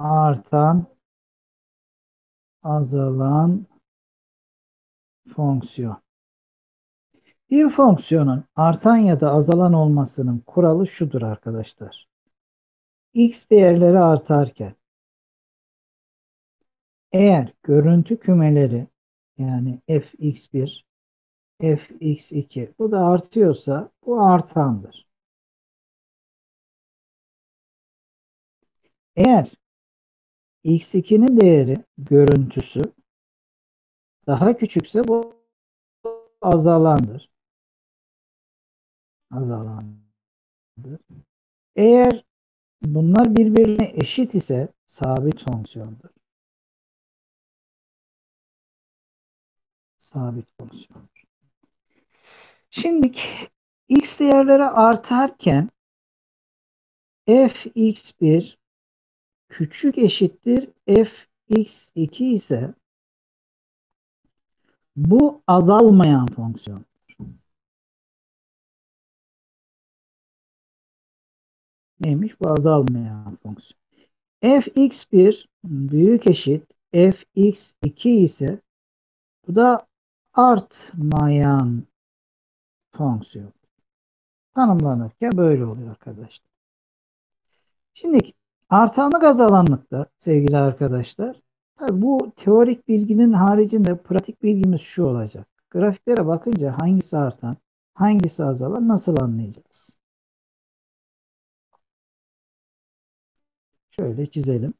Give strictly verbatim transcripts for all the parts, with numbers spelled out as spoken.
artan, azalan fonksiyon. Bir fonksiyonun artan ya da azalan olmasının kuralı şudur arkadaşlar. X değerleri artarken eğer görüntü kümeleri yani f x bir, f x iki bu da artıyorsa bu artandır. Eğer x ikinin değeri görüntüsü daha küçükse bu azalandır. Azalandır. Eğer bunlar birbirine eşit ise sabit fonksiyondur. Sabit fonksiyon. Şimdi x değerleri artarken f x bir küçük eşittir f x iki ise bu azalmayan fonksiyon. Neymiş? Bu azalmayan fonksiyon. f x bir büyük eşit f x iki ise bu da artmayan fonksiyon. Tanımlanırken böyle oluyor arkadaşlar. Şimdi artanlık azalanlıkta sevgili arkadaşlar, tabii bu teorik bilginin haricinde pratik bilgimiz şu olacak. Grafiklere bakınca hangisi artan, hangisi azalan nasıl anlayacağız? Şöyle çizelim.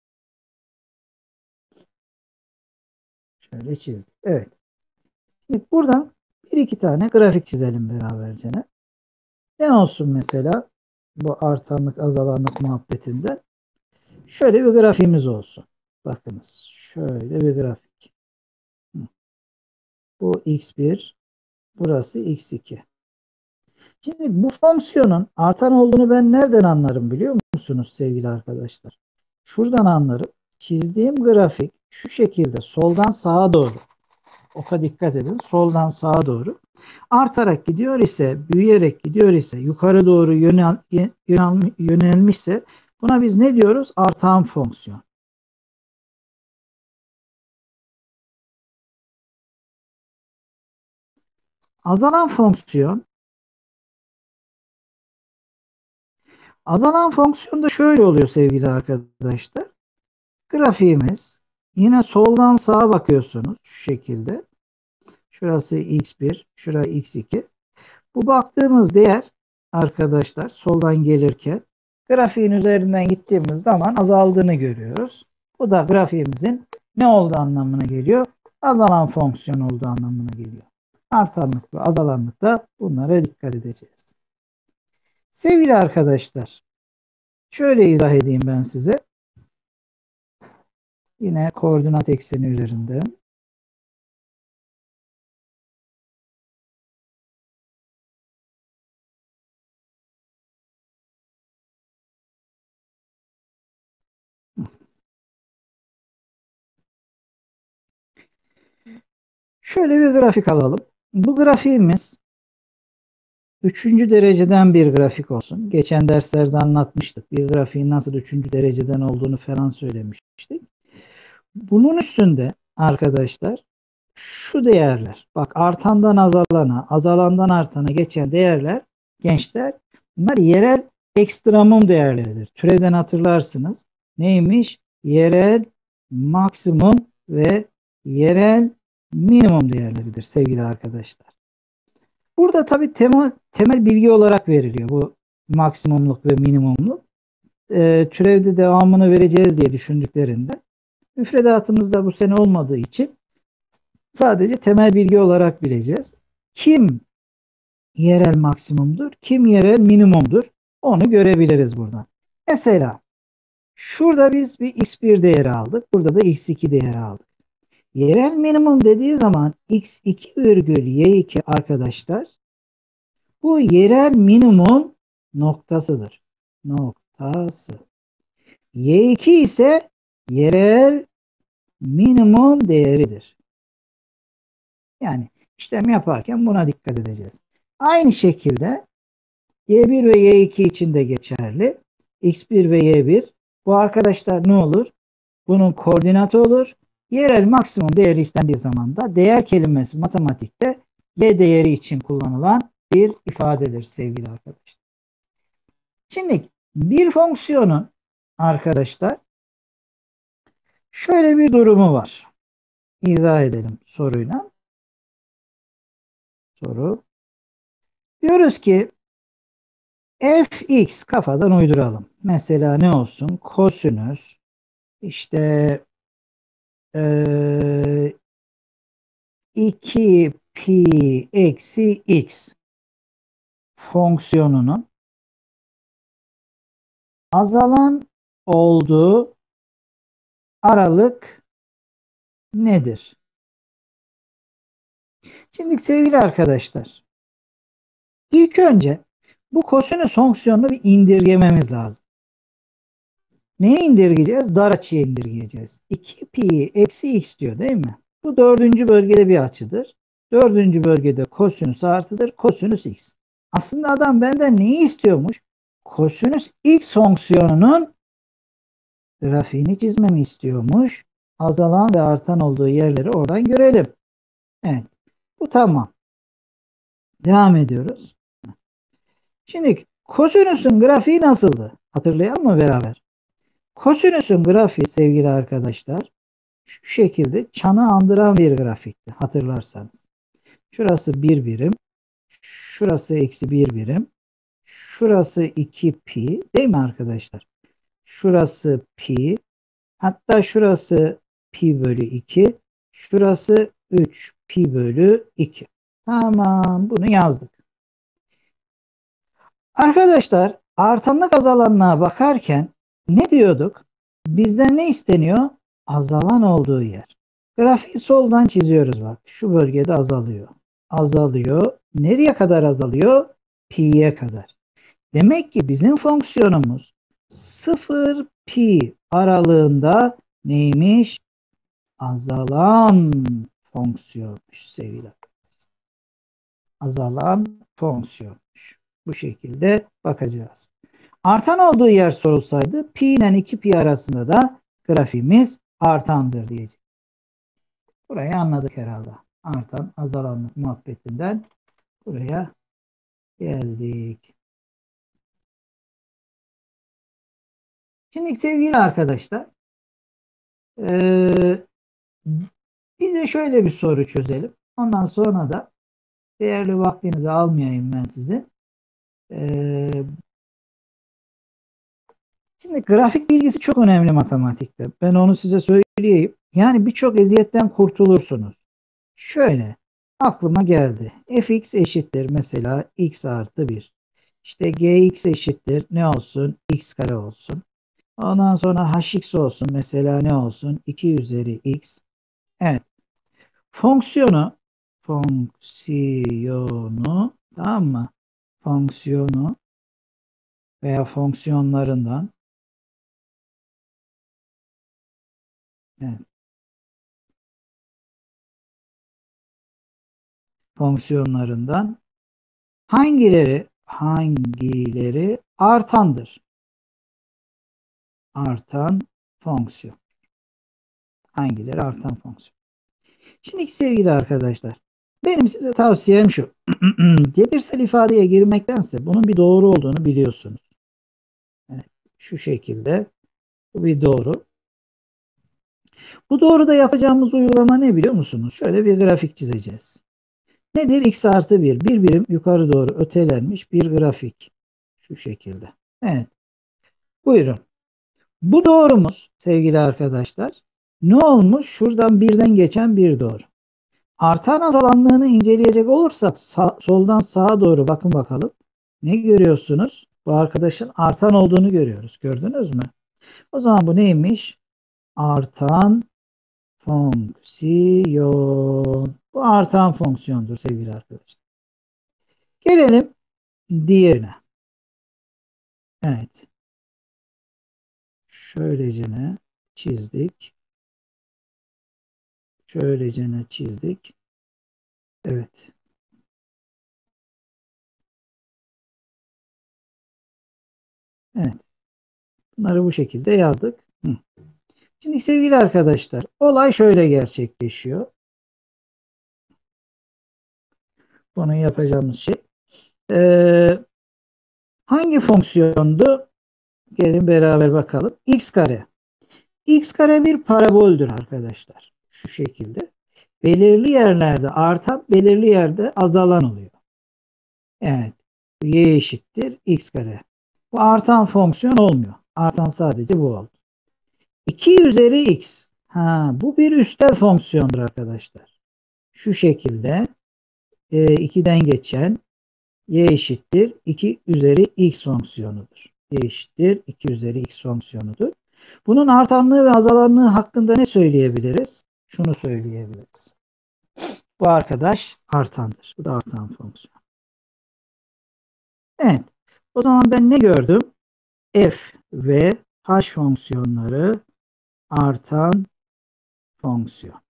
Şöyle çizdik. Evet. Şimdi buradan bir iki tane grafik çizelim beraberce. Ne olsun mesela bu artanlık azalanlık muhabbetinde? Şöyle bir grafiğimiz olsun. Bakınız. Şöyle bir grafik. Bu x bir, burası x iki. Şimdi bu fonksiyonun artan olduğunu ben nereden anlarım biliyor musunuz sevgili arkadaşlar? Şuradan anlarım. Çizdiğim grafik şu şekilde soldan sağa doğru. Oka dikkat edin. Soldan sağa doğru. Artarak gidiyor ise, büyüyerek gidiyor ise, yukarı doğru yönel, yönel, yönelmişse buna biz ne diyoruz? Artan fonksiyon. Azalan fonksiyon azalan fonksiyon da şöyle oluyor sevgili arkadaşlar. Grafiğimiz yine soldan sağa bakıyorsunuz şu şekilde. Şurası x bir, şurası x iki. Bu baktığımız değer arkadaşlar soldan gelirken grafiğin üzerinden gittiğimiz zaman azaldığını görüyoruz. Bu da grafiğimizin ne olduğu anlamına geliyor? Azalan fonksiyon olduğu anlamına geliyor. Artanlık ve azalanlıkta bunlara dikkat edeceğiz. Sevgili arkadaşlar, şöyle izah edeyim ben size. Yine koordinat ekseni üzerinde. Şöyle bir grafik alalım. Bu grafiğimiz üçüncü dereceden bir grafik olsun. Geçen derslerde anlatmıştık. Bir grafiğin nasıl üçüncü dereceden olduğunu falan söylemiştik. Bunun üstünde arkadaşlar şu değerler. Bak artandan azalana, azalandan artana geçen değerler gençler bunlar yerel ekstremum değerleridir. Türevden hatırlarsınız. Neymiş? Yerel maksimum ve yerel minimum değerleridir sevgili arkadaşlar. Burada tabii temel, temel bilgi olarak veriliyor bu maksimumluk ve minimumluk. E, türevde devamını vereceğiz diye düşündüklerinde müfredatımızda bu sene olmadığı için sadece temel bilgi olarak bileceğiz. Kim yerel maksimumdur, kim yerel minimumdur onu görebiliriz buradan. Mesela şurada biz bir x bir değeri aldık. Burada da x iki değeri aldık. Yerel minimum dediği zaman x iki virgül y iki arkadaşlar bu yerel minimum noktasıdır. Noktası. y iki ise yerel minimum değeridir. Yani işlem yaparken buna dikkat edeceğiz. Aynı şekilde y bir ve y iki için de geçerli. x bir ve y bir Bu arkadaşlar ne olur? Bunun koordinatı olur. Yerel maksimum değeri istendiği zaman da değer kelimesi matematikte y değeri için kullanılan bir ifadedir sevgili arkadaşlar. Şimdi bir fonksiyonun arkadaşlar şöyle bir durumu var. İzah edelim soruyla. Soru. Diyoruz ki fx kafadan uyduralım. Mesela ne olsun? Kosinüs işte e, iki pi eksi x fonksiyonunun azalan olduğu aralık nedir? Şimdi sevgili arkadaşlar, ilk önce bu kosinüs fonksiyonunu bir indirgememiz lazım. Neye indirgeyeceğiz? Dar açıya indirgeyeceğiz. iki pi eksi x diyor değil mi? Bu dördüncü bölgede bir açıdır. Dördüncü bölgede kosinüs artıdır. Kosinüs x. Aslında adam benden neyi istiyormuş? Kosinüs x fonksiyonunun grafiğini çizmemi istiyormuş. Azalan ve artan olduğu yerleri oradan görelim. Evet. Bu tamam. Devam ediyoruz. Şimdi kosinüsün grafiği nasıldı? Hatırlayalım mı beraber? Kosinüsün grafiği sevgili arkadaşlar şu şekilde çanı andıran bir grafikti hatırlarsanız. Şurası bir birim. Şurası eksi bir birim. Şurası iki pi değil mi arkadaşlar? Şurası pi. Hatta şurası pi bölü iki. Şurası üç pi bölü iki. Tamam, bunu yazdık. Arkadaşlar artanlık azalanlığa bakarken ne diyorduk? Bizden ne isteniyor? Azalan olduğu yer. Grafiği soldan çiziyoruz bak. Şu bölgede azalıyor. Azalıyor. Nereye kadar azalıyor? Pi'ye kadar. Demek ki bizim fonksiyonumuz sıfır pi aralığında neymiş? Azalan fonksiyonmuş sevgili. Azalan fonksiyonmuş. Bu şekilde bakacağız. Artan olduğu yer sorulsaydı pi ile iki pi arasında da grafiğimiz artandır diyeceğiz. Burayı anladık herhalde. Artan azalanlık muhabbetinden buraya geldik. Şimdi sevgili arkadaşlar ee, bir de şöyle bir soru çözelim. Ondan sonra da değerli vaktinizi almayayım ben sizin. Ee, Şimdi grafik bilgisi çok önemli matematikte. Ben onu size söyleyeyim. Yani birçok eziyetten kurtulursunuz. Şöyle aklıma geldi. Fx eşittir mesela x artı bir. İşte gx eşittir ne olsun? X kare olsun. Ondan sonra hx olsun. Mesela ne olsun? iki üzeri x. Evet. Fonksiyonu fonksiyonu tamam mı? Fonksiyonu veya fonksiyonlarından evet, fonksiyonlarından hangileri hangileri artandır? Artan fonksiyon. Hangileri artan fonksiyon? Şimdi sevgili arkadaşlar, benim size tavsiyem şu. Cebirsel ifadeye girmektense bunun bir doğru olduğunu biliyorsunuz. Evet, şu şekilde bu bir doğru. Bu doğruda yapacağımız uygulama ne biliyor musunuz? Şöyle bir grafik çizeceğiz. Nedir? X artı bir. Bir birim yukarı doğru ötelenmiş bir grafik. Şu şekilde. Evet. Buyurun. Bu doğrumuz sevgili arkadaşlar ne olmuş? Şuradan birden geçen bir doğru. Artan azalanlığını inceleyecek olursak sağ, soldan sağa doğru bakın bakalım. Ne görüyorsunuz? Bu arkadaşın artan olduğunu görüyoruz. Gördünüz mü? O zaman bu neymiş? Artan fonksiyon. Bu artan fonksiyondur sevgili arkadaşlar. Gelelim diğerine. Evet. Şöylecene çizdik. Şöylecene çizdik. Evet. Evet. Bunları bu şekilde yazdık. Hı. Şimdi sevgili arkadaşlar, olay şöyle gerçekleşiyor. Bunu yapacağımız şey. Ee, hangi fonksiyondu? Gelin beraber bakalım. X kare. X kare bir paraboldür arkadaşlar. Şu şekilde. Belirli yerlerde artan, belirli yerde azalan oluyor. Evet. Y eşittir X kare. Bu artan fonksiyon olmuyor. Artan sadece bu oldu. iki üzeri X. Ha, bu bir üstel fonksiyondur arkadaşlar. Şu şekilde e, iki'den geçen y eşittir iki üzeri x fonksiyonudur. Y eşittir iki üzeri x fonksiyonudur. Bunun artanlığı ve azalanlığı hakkında ne söyleyebiliriz? Şunu söyleyebiliriz. Bu arkadaş artandır. Bu da artan fonksiyon. Evet. O zaman ben ne gördüm? F ve h fonksiyonları artan fonksiyon.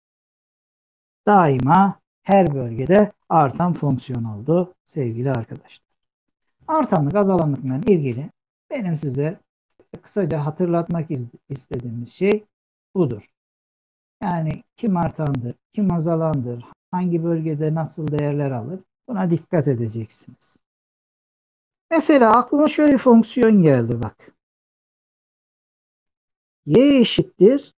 Daima her bölgede artan fonksiyon oldu sevgili arkadaşlar. Artanlık azalanlıkla ilgili benim size kısaca hatırlatmak istediğimiz şey budur. Yani kim artandır, kim azalandır, hangi bölgede nasıl değerler alır, buna dikkat edeceksiniz. Mesela aklıma şöyle bir fonksiyon geldi bak. Y eşittir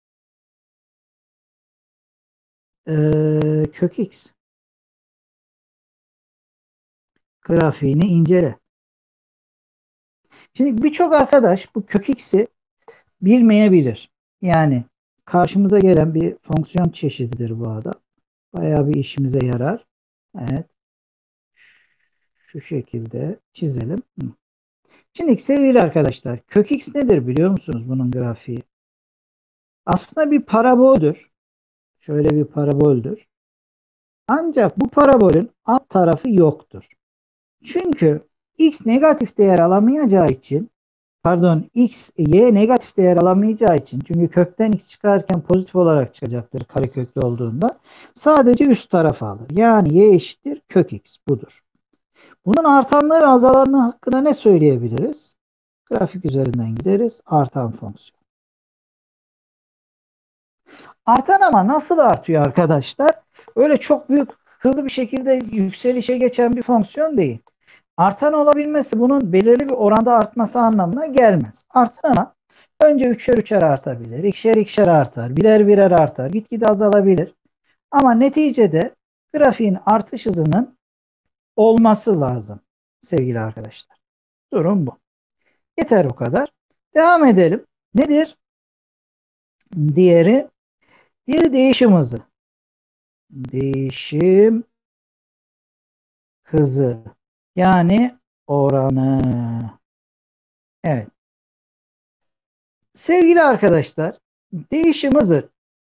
ee, kök x. Grafiğini incele. Şimdi birçok arkadaş bu kök x'i bilmeyebilir. Yani karşımıza gelen bir fonksiyon çeşididir bu adam. Bayağı bir işimize yarar. Evet. Şu şekilde çizelim. Şimdi sevgili arkadaşlar, kök x nedir biliyor musunuz bunun grafiği? Aslında bir paraboldür. Şöyle bir paraboldür. Ancak bu parabolün alt tarafı yoktur. Çünkü x negatif değer alamayacağı için, pardon x, y negatif değer alamayacağı için, çünkü kökten x çıkarken pozitif olarak çıkacaktır kareköklü olduğunda, sadece üst tarafı alır. Yani y eşittir kök x budur. Bunun artanlığı ve azalanlığı hakkında ne söyleyebiliriz? Grafik üzerinden gideriz. Artan fonksiyon. Artan ama nasıl artıyor arkadaşlar? Öyle çok büyük hızlı bir şekilde yükselişe geçen bir fonksiyon değil. Artan olabilmesi bunun belirli bir oranda artması anlamına gelmez. Artar ama önce üçer üçer artabilir, ikişer ikişer artar, birer birer artar, gitgide azalabilir. Ama neticede grafiğin artış hızının olması lazım sevgili arkadaşlar. Durum bu. Yeter bu kadar. Devam edelim. Nedir? Diğeri, diğeri değişim hızı. Değişim hızı. Yani oranı. Evet. Sevgili arkadaşlar, değişim hızı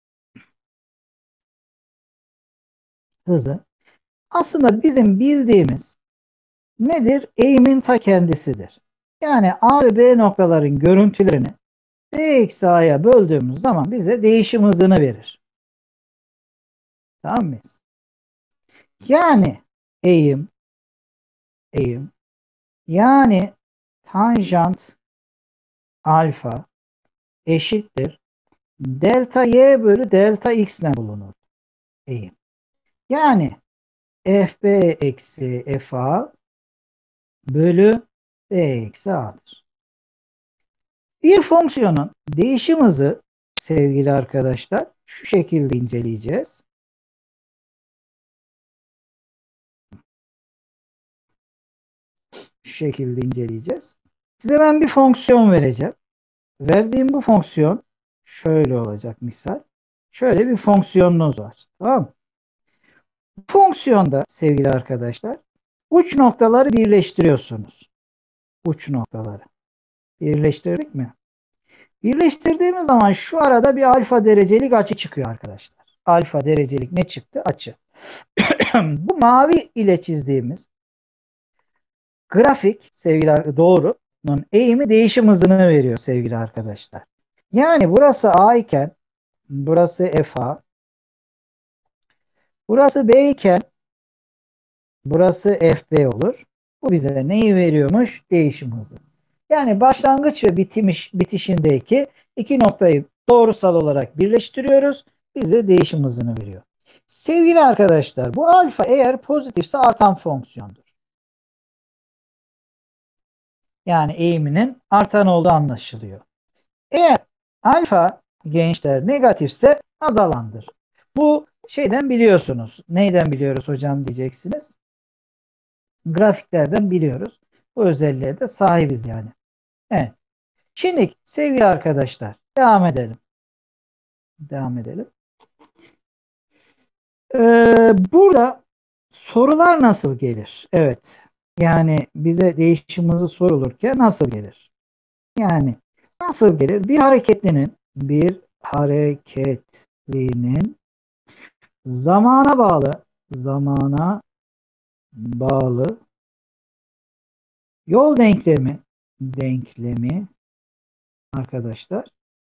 hızı aslında bizim bildiğimiz nedir? Eğimin ta kendisidir. Yani A ve B noktaların görüntülerini B eksi A'ya böldüğümüz zaman bize değişim hızını verir. Tamam mıyız? Yani eğim eğim yani tanjant alfa eşittir delta y bölü delta x ile bulunur eğim. Yani fb eksi fa bölü b eksi a'dır. Bir fonksiyonun değişim hızı sevgili arkadaşlar şu şekilde inceleyeceğiz. Şu şekilde inceleyeceğiz. Size ben bir fonksiyon vereceğim. Verdiğim bu fonksiyon şöyle olacak misal. Şöyle bir fonksiyonunuz var. Tamam mı? Bu fonksiyonda sevgili arkadaşlar uç noktaları birleştiriyorsunuz. Uç noktaları. Birleştirdik mi? Birleştirdiğimiz zaman şu arada bir alfa derecelik açı çıkıyor arkadaşlar. Alfa derecelik ne çıktı? Açı. Bu mavi ile çizdiğimiz grafik sevgili doğrunun eğimi değişim hızını veriyor sevgili arkadaşlar. Yani burası A iken burası fa, burası B iken burası fb olur. Bu bize neyi veriyormuş? Değişim hızı. Yani başlangıç ve bitiş, bitişindeki iki noktayı doğrusal olarak birleştiriyoruz. Bize değişim hızını veriyor. Sevgili arkadaşlar, bu alfa eğer pozitifse artan fonksiyondur. Yani eğiminin artan olduğu anlaşılıyor. Eğer alfa gençler negatifse azalandır. Bu şeyden biliyorsunuz. Neyden biliyoruz hocam diyeceksiniz. Grafiklerden biliyoruz. Bu özelliğe de sahibiz yani. Evet. Şimdi sevgili arkadaşlar devam edelim. Devam edelim. Ee, burada sorular nasıl gelir? Evet. Yani bize değişim hızı sorulurken nasıl gelir? Yani nasıl gelir? Bir hareketlinin bir hareketlinin zamana bağlı zamana bağlı yol denklemi denklemi arkadaşlar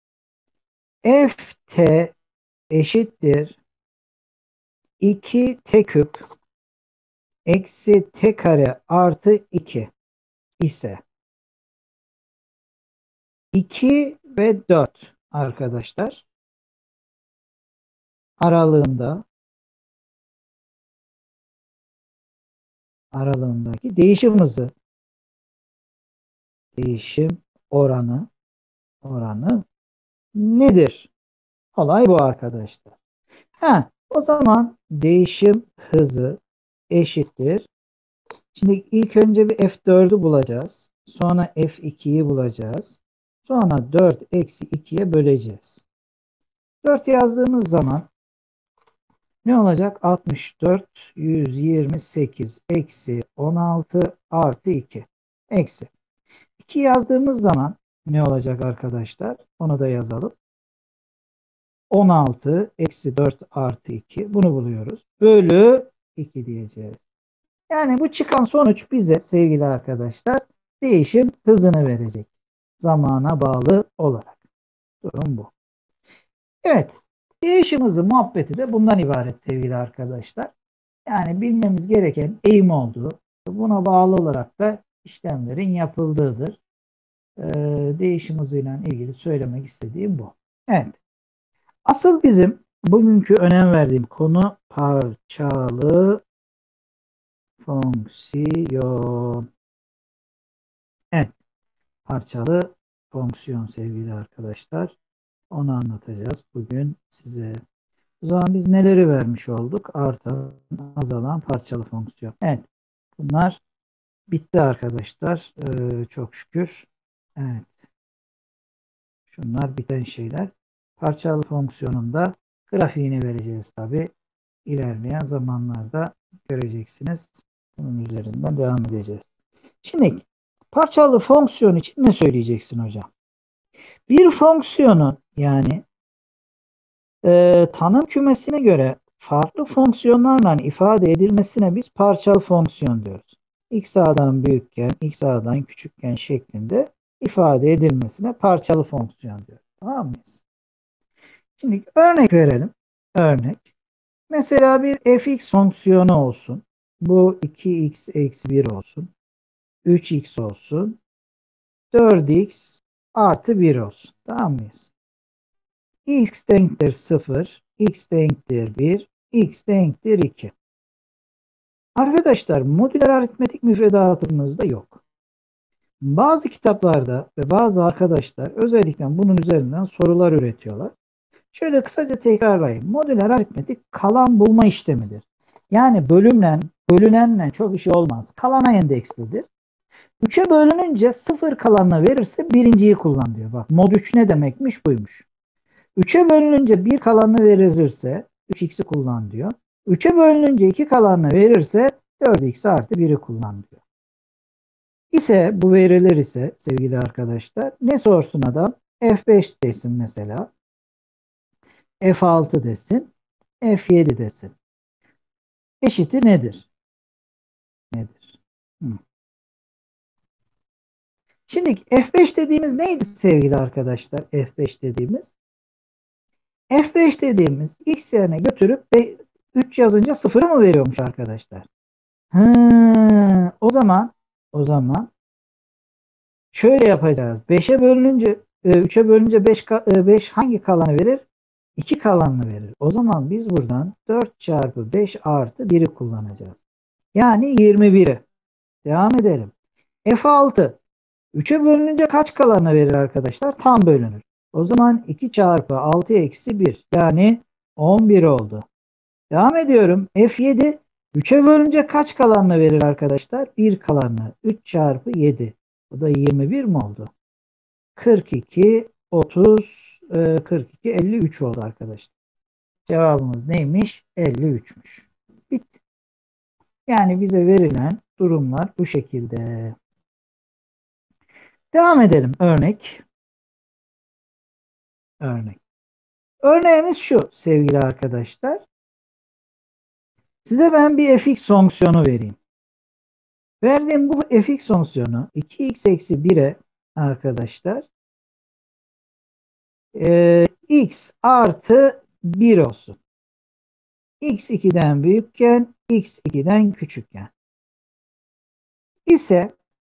ft eşittir iki t küp eksi t kare artı iki ise iki ve dört arkadaşlar aralığında aralığındaki değişim hızı değişim oranı oranı nedir? Olay bu arkadaşlar. Ha, o zaman değişim hızı eşittir. Şimdi ilk önce bir f dördü bulacağız. Sonra f ikiyi bulacağız. Sonra dört eksi ikiye böleceğiz. dört yazdığımız zaman ne olacak? altmış dört, yüz yirmi sekiz eksi on altı artı iki. Eksi. iki yazdığımız zaman ne olacak arkadaşlar? Onu da yazalım. on altı eksi dört artı iki. Bunu buluyoruz. Bölü iki diyeceğiz. Yani bu çıkan sonuç bize sevgili arkadaşlar değişim hızını verecek. Zamana bağlı olarak. Durum bu. Evet. Değişim hızı muhabbeti de bundan ibaret sevgili arkadaşlar. Yani bilmemiz gereken eğim olduğu, buna bağlı olarak da işlemlerin yapıldığıdır. Ee, değişim hızıyla ilgili söylemek istediğim bu. Evet. Asıl bizim bugünkü önem verdiğim konu parçalı fonksiyon. Evet. Parçalı fonksiyon sevgili arkadaşlar. Onu anlatacağız bugün size. O zaman biz neleri vermiş olduk? Artan, azalan parçalı fonksiyon. Evet. Bunlar bitti arkadaşlar. Ee, çok şükür. Evet. Şunlar biten şeyler. Parçalı fonksiyonunda grafiğini vereceğiz tabi. İlerleyen zamanlarda göreceksiniz. Bunun üzerinden devam edeceğiz. Şimdi parçalı fonksiyon için ne söyleyeceksin hocam? Bir fonksiyonun yani e, tanım kümesine göre farklı fonksiyonlarla ifade edilmesine biz parçalı fonksiyon diyoruz. X a'dan büyükken, X a'dan küçükken şeklinde ifade edilmesine parçalı fonksiyon diyoruz. Tamam mıyız? Şimdi örnek verelim. Örnek. Mesela bir fx fonksiyonu olsun. Bu iki x eksi bir olsun. üç x olsun. dört x artı bir olsun. Tamam mıyız? X denktir sıfır. X denktir bir. X denktir iki. Arkadaşlar modüler aritmetik müfredatımızda yok. Bazı kitaplarda ve bazı arkadaşlar özellikle bunun üzerinden sorular üretiyorlar. Şöyle kısaca tekrarlayayım. Modüler aritmetik kalan bulma işlemidir. Yani bölümle, bölünenle çok işi olmaz. Kalana endekslidir. üçe bölününce sıfır kalanını verirse birinciyi kullan diyor. Bak mod üç ne demekmiş buymuş. üçe bölününce bir kalanını verirse üç x'i kullan diyor. üçe bölününce iki kalanını verirse dört x artı biri kullan diyor. İse bu veriler ise sevgili arkadaşlar ne sorsun adam? f beş desin mesela. f altı desin. f yedi desin. Eşiti nedir? Nedir? Hı. Şimdi f beş dediğimiz neydi sevgili arkadaşlar? f beş dediğimiz. f beş dediğimiz x yerine götürüp üç yazınca sıfırı mı veriyormuş arkadaşlar? Hı, o zaman o zaman Şöyle yapacağız. beşe bölününce üçe bölünce beş, beş hangi kalanı verir? iki kalanını verir. O zaman biz buradan dört çarpı beş artı biri kullanacağız. Yani yirmi biri. Devam edelim. F altı. üçe bölününce kaç kalanını verir arkadaşlar? Tam bölünür. O zaman iki çarpı altı eksi bir. Yani on bir oldu. Devam ediyorum. F yedi. üçe bölünce kaç kalanını verir arkadaşlar? bir kalanını. üç çarpı yedi. Bu da yirmi bir mi oldu? kırk iki, otuz, kırk iki, elli üç oldu arkadaşlar. Cevabımız neymiş? elli üçmüş. Bitti. Yani bize verilen durumlar bu şekilde. Devam edelim. Örnek. Örnek. Örneğimiz şu sevgili arkadaşlar. Size ben bir fx fonksiyonu vereyim. Verdiğim bu fx fonksiyonu iki x eksi bire arkadaşlar e, x artı bir olsun. X iki'den büyükken x iki'den küçükken ise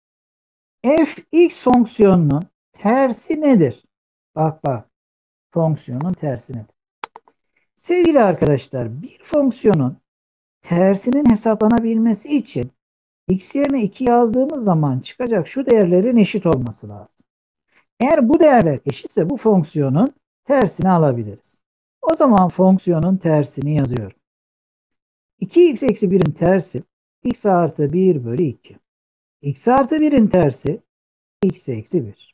fx fonksiyonunun tersi nedir? Bak bak, fonksiyonun tersi nedir? Sevgili arkadaşlar, bir fonksiyonun tersinin hesaplanabilmesi için x yerine iki yazdığımız zaman çıkacak şu değerlerin eşit olması lazım. Eğer bu değerler eşitse bu fonksiyonun tersini alabiliriz. O zaman fonksiyonun tersini yazıyorum. iki x eksi bir'in tersi x artı bir bölü iki. X artı bir'in tersi x eksi bir.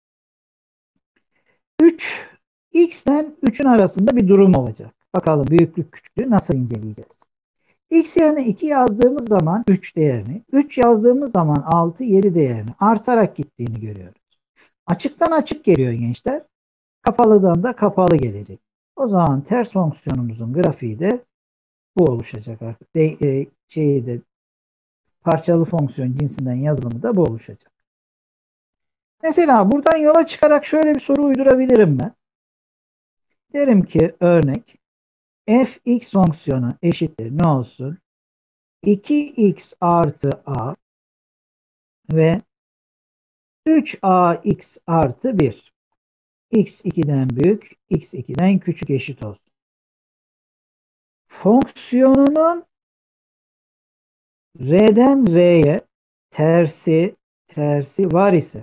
üç. X'ten üçün arasında bir durum olacak. Bakalım büyüklük küçüklüğü nasıl inceleyeceğiz? X yerine iki yazdığımız zaman üç değerini, üç yazdığımız zaman altı, yedi değerini artarak gittiğini görüyoruz. Açıktan açık geliyor gençler. Kapalıdan da kapalı gelecek. O zaman ters fonksiyonumuzun grafiği de bu oluşacak. De, e, şeyi de parçalı fonksiyon cinsinden yazılımı da bu oluşacak. Mesela buradan yola çıkarak şöyle bir soru uydurabilirim ben. Derim ki örnek fx fonksiyonu eşittir ne olsun? iki x artı a ve üç a x artı bir. X iki'den büyük, x iki'den küçük eşit olsun. Fonksiyonunun R'den R'ye tersi tersi var ise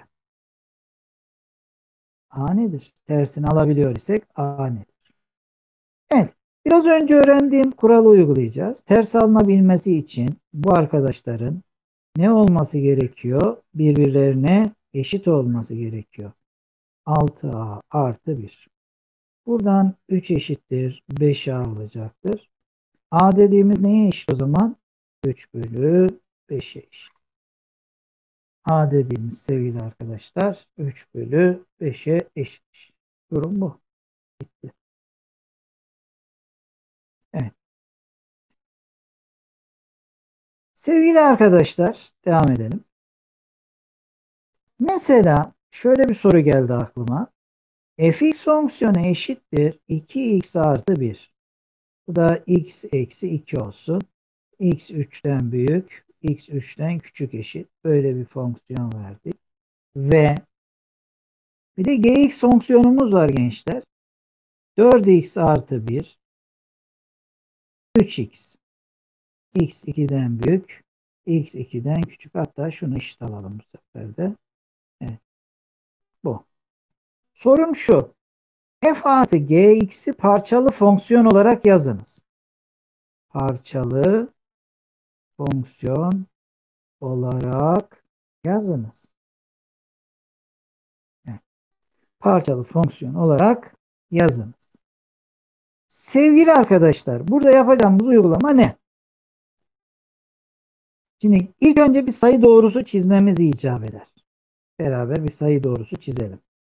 A nedir? Tersini alabiliyor isek A nedir? Evet. Biraz önce öğrendiğim kuralı uygulayacağız. Ters alınabilmesi için bu arkadaşların ne olması gerekiyor? Birbirlerine eşit olması gerekiyor. altı a artı bir. Buradan üç eşittir beş a olacaktır. A dediğimiz neye eşit o zaman? üç bölü beşe eşit. A dediğimiz sevgili arkadaşlar üç bölü beşe eşit. Durum bu. Bitti. Evet. Sevgili arkadaşlar devam edelim. Mesela şöyle bir soru geldi aklıma. Fx fonksiyonu eşittir iki x artı bir. Bu da x eksi iki olsun. X üç'ten büyük, x üç'ten küçük eşit. Böyle bir fonksiyon verdik. Ve bir de gx fonksiyonumuz var gençler. dört x artı bir, üç x. X iki'den büyük, x iki'den küçük. Hatta şunu eşit alalım bu sefer de. Evet. Bu. Sorum şu. F artı gx'i parçalı fonksiyon olarak yazınız. Parçalı fonksiyon olarak yazınız. Evet. Parçalı fonksiyon olarak yazınız. Sevgili arkadaşlar, burada yapacağımız uygulama ne? Şimdi ilk önce bir sayı doğrusu çizmemiz icap eder. Beraber bir sayı doğrusu çizelim.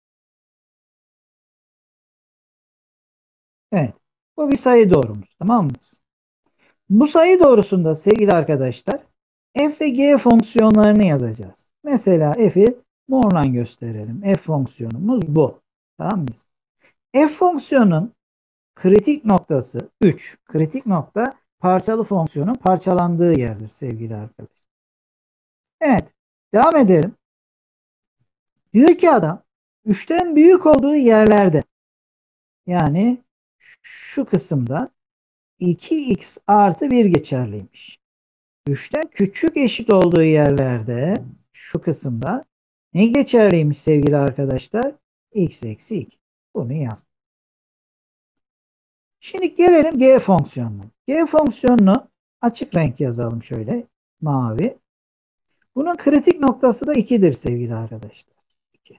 Evet. Bu bir sayı doğrumuz. Tamam mı? Bu sayı doğrusunda sevgili arkadaşlar f ve g fonksiyonlarını yazacağız. Mesela f'i morla gösterelim. F fonksiyonumuz bu. Tamam mı? F fonksiyonun kritik noktası üç. Kritik nokta parçalı fonksiyonun parçalandığı yerdir sevgili arkadaşlar. Evet. Devam edelim. Diyor ki adam üçten büyük olduğu yerlerde, yani şu kısımda iki x artı bir geçerliymiş. üçten küçük eşit olduğu yerlerde şu kısımda ne geçerliymiş sevgili arkadaşlar? X eksi iki. Bunu yaz. Şimdi gelelim G fonksiyonuna. G fonksiyonunu açık renk yazalım şöyle. Mavi. Bunun kritik noktası da ikidir sevgili arkadaşlar. iki.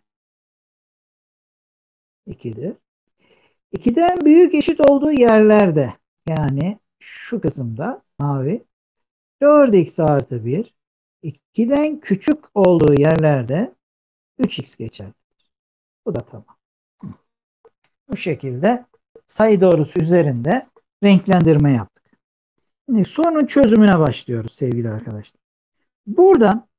ikidir. ikiden büyük eşit olduğu yerlerde, yani şu kısımda mavi, dört x artı bir, ikiden küçük olduğu yerlerde üç x geçer. Bu da tamam. Bu şekilde sayı doğrusu üzerinde renklendirme yaptık. Şimdi sorunun çözümüne başlıyoruz sevgili arkadaşlar. Buradan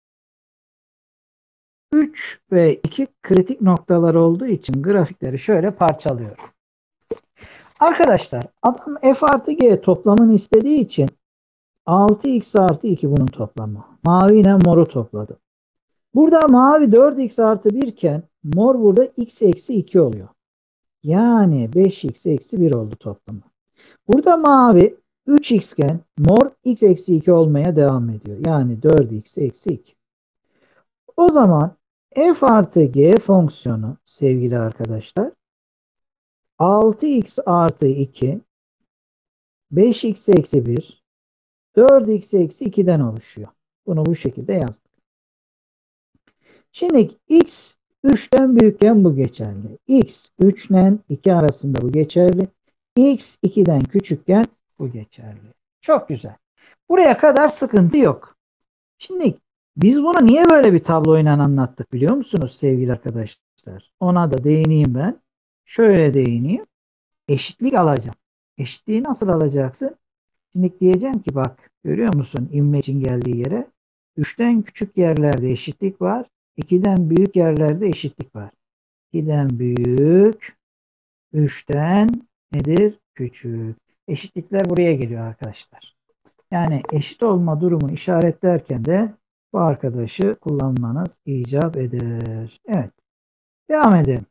üç ve iki kritik noktalar olduğu için grafikleri şöyle parçalıyorum. Arkadaşlar adam f artı g toplamını istediği için altı x artı iki bunun toplamı. Mavi ile moru topladım. Burada mavi dört x artı bir iken mor burada x eksi iki oluyor. Yani beş x eksi bir oldu toplamı. Burada mavi üç x iken mor x eksi iki olmaya devam ediyor. Yani dört x eksi iki. O zaman f artı g fonksiyonu sevgili arkadaşlar altı x artı iki, beş x eksi bir, dört x eksi iki'den oluşuyor. Bunu bu şekilde yazdık. Şimdi x üçten büyükken bu geçerli. X üç ile iki arasında bu geçerli. X iki'den küçükken bu geçerli. Çok güzel. Buraya kadar sıkıntı yok. Şimdi biz bunu niye böyle bir tabloyla anlattık biliyor musunuz sevgili arkadaşlar? Ona da değineyim ben. Şöyle değineyim. Eşitlik alacağım. Eşitliği nasıl alacaksın? Şimdi diyeceğim ki bak görüyor musun imlecin geldiği yere? üçten küçük yerlerde eşitlik var. ikiden büyük yerlerde eşitlik var. ikiden büyük, üçten nedir? Küçük. Eşitlikler buraya geliyor arkadaşlar. Yani eşit olma durumu işaretlerken de bu arkadaşı kullanmanız icap eder. Evet. Devam edelim.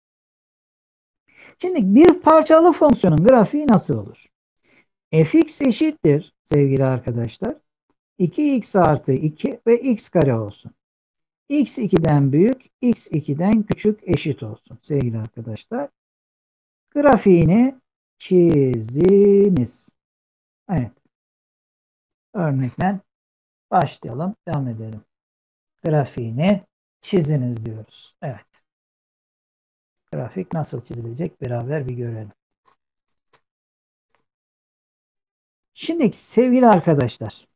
Şimdi bir parçalı fonksiyonun grafiği nasıl olur? Fx eşittir sevgili arkadaşlar. iki x artı iki ve x kare olsun. X iki'den büyük, x iki'den küçük eşit olsun sevgili arkadaşlar. Grafiğini çiziniz. Evet. Örnekten başlayalım. Devam edelim. Grafiğini çiziniz diyoruz. Evet. Grafik nasıl çizilecek beraber bir görelim. Şimdi sevgili arkadaşlar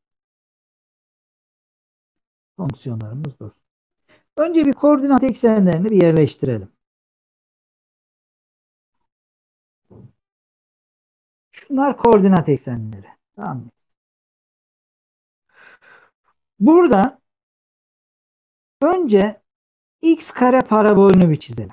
fonksiyonlarımız dur. Önce bir koordinat eksenlerini bir yerleştirelim. Şunlar koordinat eksenleri. Tamam mı? Burada önce x kare parabolünü bir çizelim.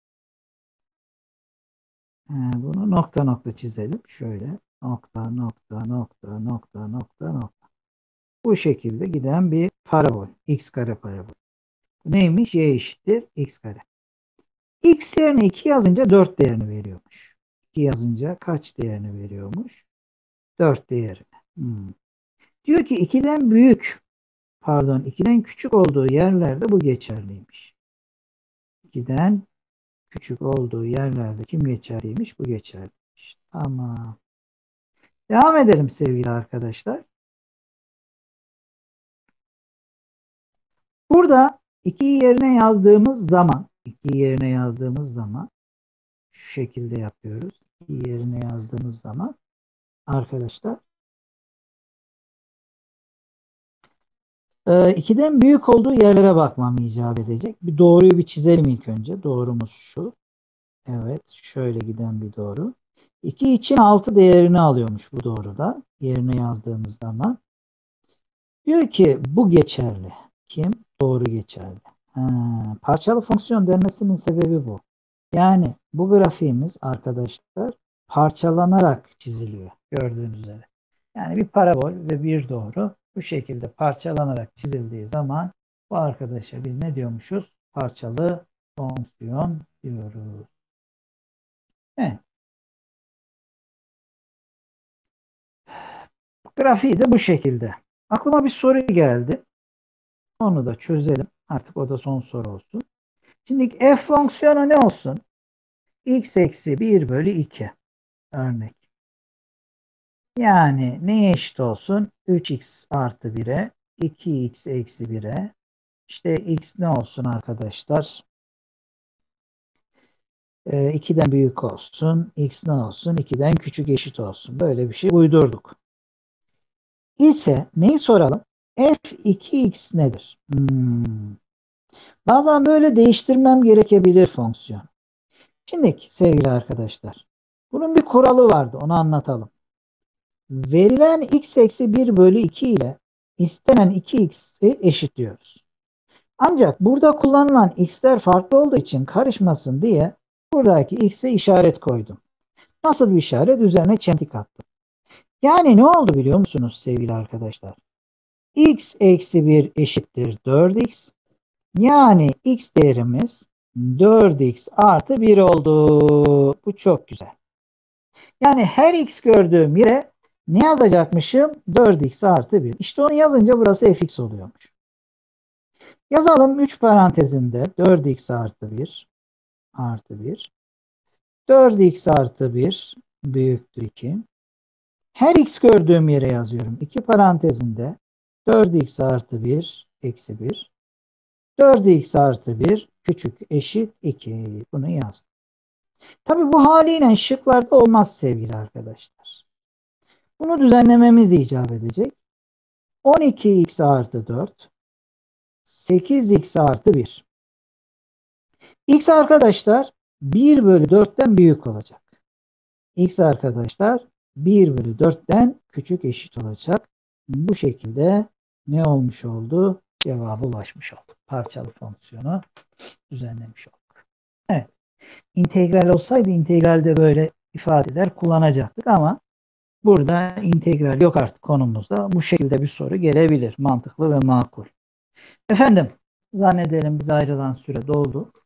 Bunu nokta nokta çizelim. Şöyle nokta nokta nokta nokta nokta nokta. Bu şekilde giden bir parabol. X kare parabol. Neymiş? Y eşittir x kare. X yerine iki yazınca dört değerini veriyormuş. iki yazınca kaç değerini veriyormuş? dört değerini. Hmm. Diyor ki iki'den büyük pardon iki'den küçük olduğu yerlerde bu geçerliymiş. iki'den küçük olduğu yerlerde kim geçerliymiş? Bu geçerliymiş. Tamam. Devam edelim sevgili arkadaşlar. Burada iki yerine yazdığımız zaman iki yerine yazdığımız zaman şu şekilde yapıyoruz. iki yerine yazdığımız zaman arkadaşlar iki'den büyük olduğu yerlere bakmam icap edecek. Bir doğruyu bir çizelim ilk önce. Doğrumuz şu. Evet. Şöyle giden bir doğru. iki için altı değerini alıyormuş bu doğruda. Yerine yazdığımız zaman. Diyor ki bu geçerli. Kim? Doğru geçerli. Ha, parçalı fonksiyon denmesinin sebebi bu. Yani bu grafiğimiz arkadaşlar parçalanarak çiziliyor. Gördüğünüz üzere. Yani bir parabol ve bir doğru bu şekilde parçalanarak çizildiği zaman bu arkadaşa biz ne diyormuşuz? parçalı fonksiyon diyoruz. Evet. Grafiği de bu şekilde. Aklıma bir soru geldi. Onu da çözelim. Artık o da son soru olsun. Şimdi f fonksiyonu ne olsun? X eksi bir bölü iki örnek. Yani neye eşit olsun? üç x artı bire, iki x eksi bire. İşte x ne olsun arkadaşlar? E, ikiden büyük olsun. X ne olsun? ikiden küçük eşit olsun. Böyle bir şey uydurduk. İse neyi soralım? f iki x nedir? Hmm. Bazen böyle değiştirmem gerekebilir fonksiyon. Şimdi sevgili arkadaşlar, bunun bir kuralı vardı. Onu anlatalım. Verilen x eksi bir bölü iki ile istenen iki x'i eşitliyoruz. Ancak burada kullanılan x'ler farklı olduğu için karışmasın diye buradaki x'e işaret koydum. Nasıl bir işaret? Üzerine çentik attım. Yani ne oldu biliyor musunuz sevgili arkadaşlar? X eksi bir eşittir dört x. Yani x değerimiz dört x artı bir oldu. Bu çok güzel. Yani her x gördüğüm yere ne yazacakmışım? dört x artı bir. İşte onu yazınca burası fx oluyormuş. Yazalım üç parantezinde dört x artı bir artı bir. dört x artı bir büyüktür iki. Her x gördüğüm yere yazıyorum. iki parantezinde dört x artı bir eksi bir. dört x artı bir küçük eşit iki. Bunu yazdım. Tabi bu haliyle şıklarda olmaz sevgili arkadaşlar. Bunu düzenlememiz icap edecek. on iki x artı dört, sekiz x artı bir. X arkadaşlar bir bölü dörtten büyük olacak. X arkadaşlar bir bölü dörtten küçük eşit olacak. Bu şekilde ne olmuş oldu? Cevaba ulaşmış olduk. Parçalı fonksiyonu düzenlemiş olduk. Evet. İntegral olsaydı integralde böyle ifadeler kullanacaktık ama burada integral yok artık konumuzda. Bu şekilde bir soru gelebilir. Mantıklı ve makul. Efendim, zannederim bize ayrılan süre doldu.